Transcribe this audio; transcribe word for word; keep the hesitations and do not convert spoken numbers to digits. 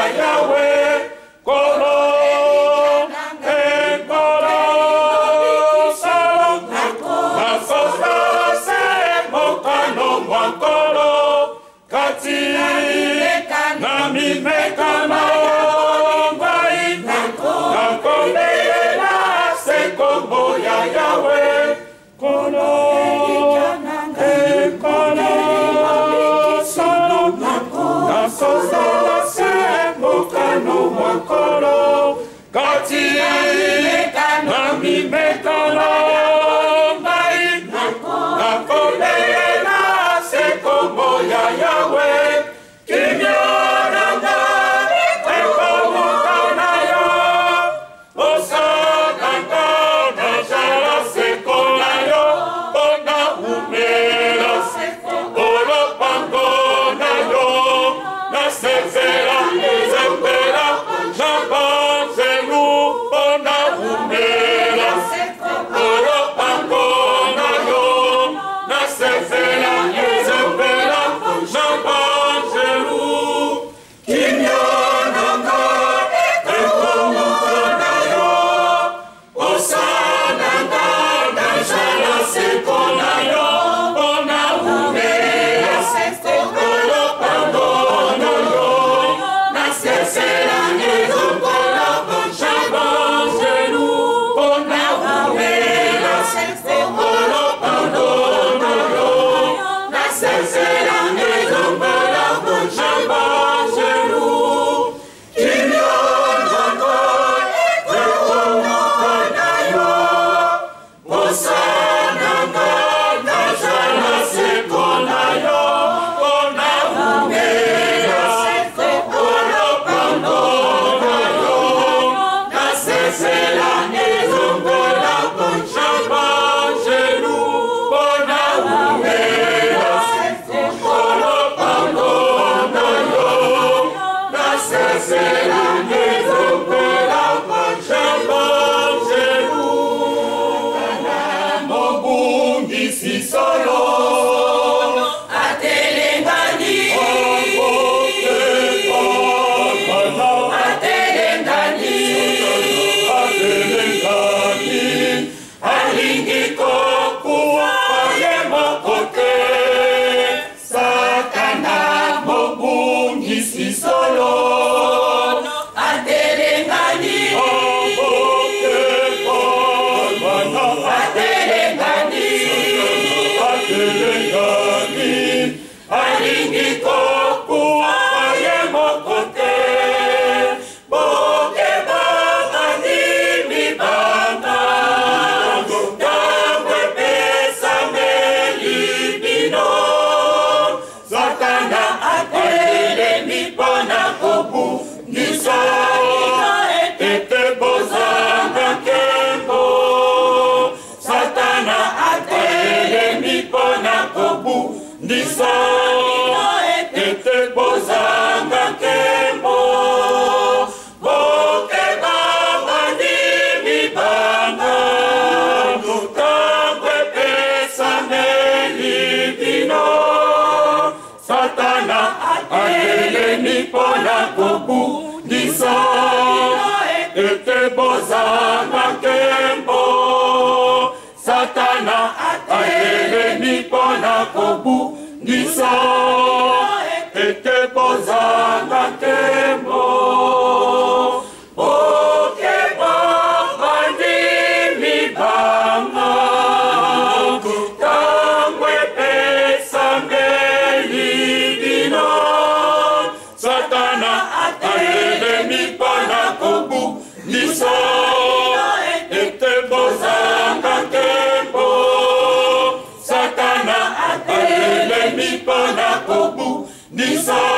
Yahweh, Kolo, Enkolo, Salom, Nasosa, Se, Mokano, Mwankolo, Kati, Nami, Mekano, Mbai, Nakolela, Se, Kombo, Ya Yahweh, Kolo, Enkolo, Salom, Nasosa, Se, Mokano, Mwankolo, Kati, Nami, Mekano, Mbai, Nakolela, Se, Kombo, Ya Yahweh, Kimyoranga, Ekomukanayo, Osakanta, Najala, Sekonayo, Ona Umela, Olopangonayo, Nasezera, Zembera, Nabanzelu, Ona Umela, Olopangonayo, Nasezera, Zembera, Nabanzelu, Kimyoranga, Ekomukanayo, Osananga, Najala, Sekonayo, Ona Umela, Olopangonayo, Nasezera, Zembera, Nabanzelu, Ona Umela, Olopangonayo, Nasezera, Zembera, Nabanzelu, Kimyoranga, Ekomukanayo, Osananga, Najala, Sekonayo, Ona Umela, Olopangonayo, Nasezera, Zembera, Nabanzelu, Ona Umela, Olopangonayo, Nasezera, Zembera, Nabanzelu, Mobungisi solo, Atelengani, Atelengani, Atelengani, Alingiko kuwaye mokote, Satana mobungisi solo, Atelengani, Atelengani, Atelengani, Alingiko kuwaye mokote, Boke baba ni mibanga, Tangwe pesa meli bino, Satana atele mipona kobu niso, Ete bozanga kembo, Satana atele mipona kobu niso, Ete bozanga kembo, Boke baba ni mibanga, Tangwe pesa meli bino, Satana atele mipona kobu niso, Ete bozanga kembo, Satana atele mipona kobu niso, Ete bozanga kembo, Boke baba ni mibanga, Tangwe pesa meli bino, Satana atele mipona kobu niso, Ete bozanga kembo, Satana atele mipona kobu niso.